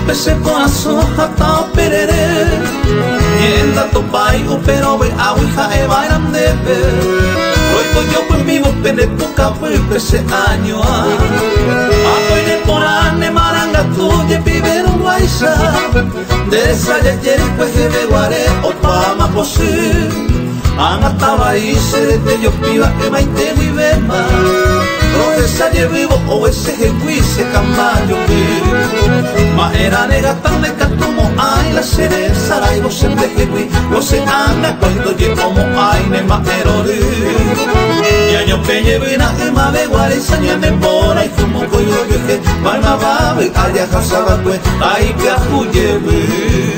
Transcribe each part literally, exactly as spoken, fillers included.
pese corazón hata perere Nienda tu pai upero ve awiha e bairam debe Hoy con yo pues vivo pene puka fue pese año Ako ine porane maranga tuye pibero guaisa Desa ya yeri pues hebe guare opama posi Angataba y serete yo piba e maite vivema Profesa ye vivo o ese jegui se camayo que Ma era nega tan de catumo ay la cereza la y vos en de jegui Vos en anga cuando ye como ay ne ma erori Ya yo peñe vina e ma ve guare saña ne mora y fumo coyo yo que Ma ma babe allá jasaba tue ay que afuye vi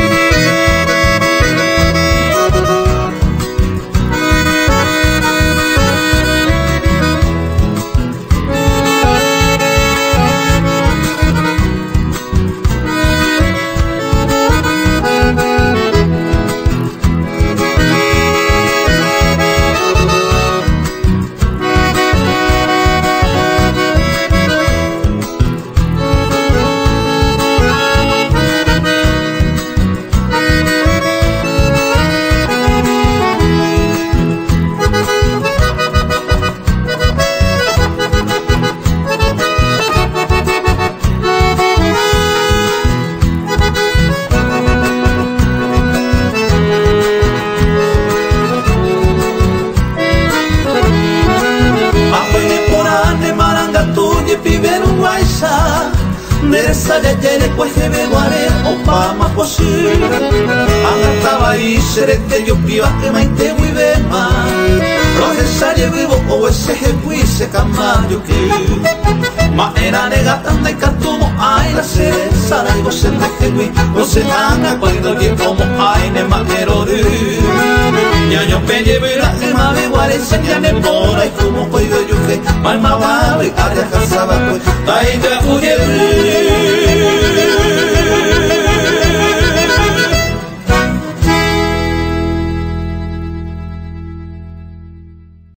Serete yo piba que maite muy bema Profesa ye vivo o ese jegui se camayo que Ma era nega tan de catumo ay la cereza la y vos en de jegui Vos en anga cuando ye como ay ne ma erori Ya yo peñe vera que ma ve guare enseña ne mora y como coido yo que Ma ma babe allá casaba pues ay te fuye